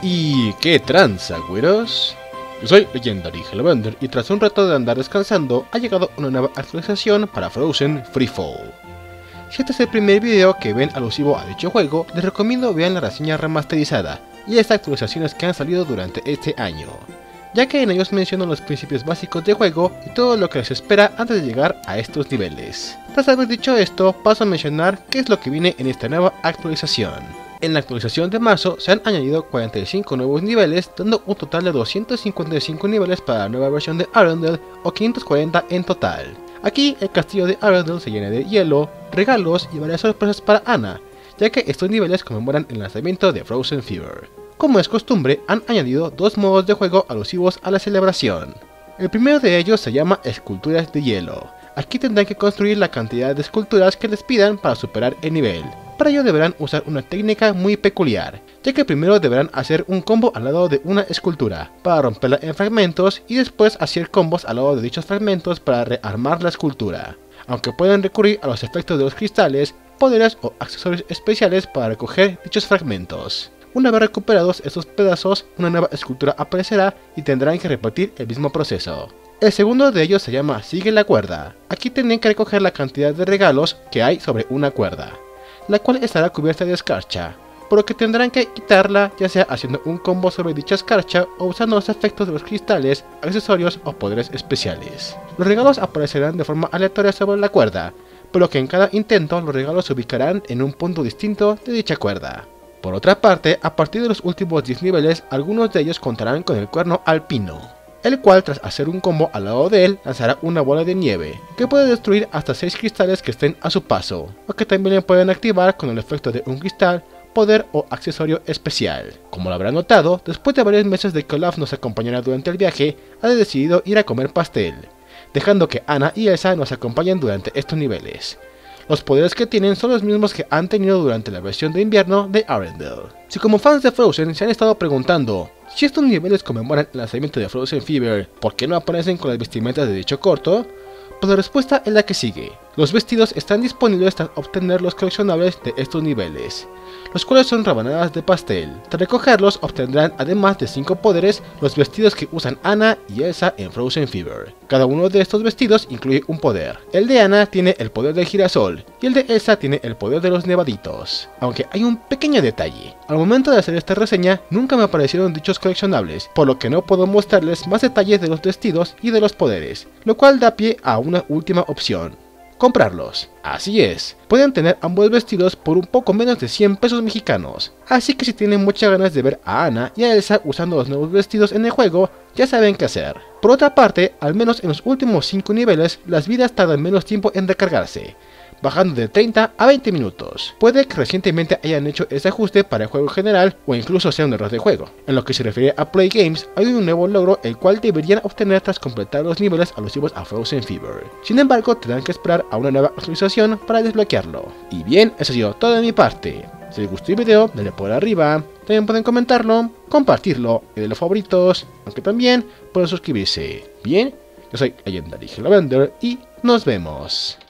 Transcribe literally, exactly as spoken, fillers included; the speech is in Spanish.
¿Y qué tranza, güeros? Yo soy Legendary Hellbender y tras un rato de andar descansando ha llegado una nueva actualización para Frozen Free Fall. Si este es el primer video que ven alusivo a dicho juego, les recomiendo vean la reseña remasterizada y las actualizaciones que han salido durante este año, ya que en ellos menciono los principios básicos del juego y todo lo que les espera antes de llegar a estos niveles. Tras haber dicho esto, paso a mencionar qué es lo que viene en esta nueva actualización. En la actualización de marzo se han añadido cuarenta y cinco nuevos niveles, dando un total de doscientos cincuenta y cinco niveles para la nueva versión de Arendelle, o quinientos cuarenta en total. Aquí el castillo de Arendelle se llena de hielo, regalos y varias sorpresas para Anna, ya que estos niveles conmemoran el lanzamiento de Frozen Fever. Como es costumbre, han añadido dos modos de juego alusivos a la celebración. El primero de ellos se llama Esculturas de Hielo. Aquí tendrán que construir la cantidad de esculturas que les pidan para superar el nivel. Para ello deberán usar una técnica muy peculiar, ya que primero deberán hacer un combo al lado de una escultura, para romperla en fragmentos y después hacer combos al lado de dichos fragmentos para rearmar la escultura. Aunque pueden recurrir a los efectos de los cristales, poderes o accesorios especiales para recoger dichos fragmentos. Una vez recuperados estos pedazos, una nueva escultura aparecerá y tendrán que repetir el mismo proceso. El segundo de ellos se llama Sigue la cuerda. Aquí tendrán que recoger la cantidad de regalos que hay sobre una cuerda, la cual estará cubierta de escarcha, por lo que tendrán que quitarla ya sea haciendo un combo sobre dicha escarcha o usando los efectos de los cristales, accesorios o poderes especiales. Los regalos aparecerán de forma aleatoria sobre la cuerda, por lo que en cada intento los regalos se ubicarán en un punto distinto de dicha cuerda. Por otra parte, a partir de los últimos diez niveles, algunos de ellos contarán con el cuerno alpino, el cual tras hacer un combo al lado de él lanzará una bola de nieve, que puede destruir hasta seis cristales que estén a su paso, o que también le pueden activar con el efecto de un cristal, poder o accesorio especial. Como lo habrán notado, después de varios meses de que Olaf nos acompañara durante el viaje, ha decidido ir a comer pastel, dejando que Anna y Elsa nos acompañen durante estos niveles. Los poderes que tienen son los mismos que han tenido durante la versión de invierno de Arendelle. Si como fans de Frozen se han estado preguntando si estos niveles conmemoran el lanzamiento de Frozen Fever, ¿por qué no aparecen con las vestimentas de dicho corto? Pues la respuesta es la que sigue. Los vestidos están disponibles tras obtener los coleccionables de estos niveles, los cuales son rebanadas de pastel. Tras recogerlos obtendrán además de cinco poderes los vestidos que usan Anna y Elsa en Frozen Fever. Cada uno de estos vestidos incluye un poder. El de Anna tiene el poder del girasol y el de Elsa tiene el poder de los nevaditos. Aunque hay un pequeño detalle. Al momento de hacer esta reseña nunca me aparecieron dichos coleccionables, por lo que no puedo mostrarles más detalles de los vestidos y de los poderes, lo cual da pie a una última opción: comprarlos. Así es, pueden tener ambos vestidos por un poco menos de cien pesos mexicanos, así que si tienen muchas ganas de ver a Anna y a Elsa usando los nuevos vestidos en el juego, ya saben qué hacer. Por otra parte, al menos en los últimos cinco niveles, las vidas tardan menos tiempo en recargarse, bajando de treinta a veinte minutos. Puede que recientemente hayan hecho ese ajuste para el juego general o incluso sea un error de juego. En lo que se refiere a Play Games, hay un nuevo logro el cual deberían obtener tras completar los niveles alusivos a Frozen Fever. Sin embargo, tendrán que esperar a una nueva actualización para desbloquearlo. Y bien, eso ha sido todo de mi parte. Si les gustó el video, denle por arriba, también pueden comentarlo, compartirlo y de los favoritos, aunque también pueden suscribirse. Bien, yo soy Legendary Hellbender y nos vemos.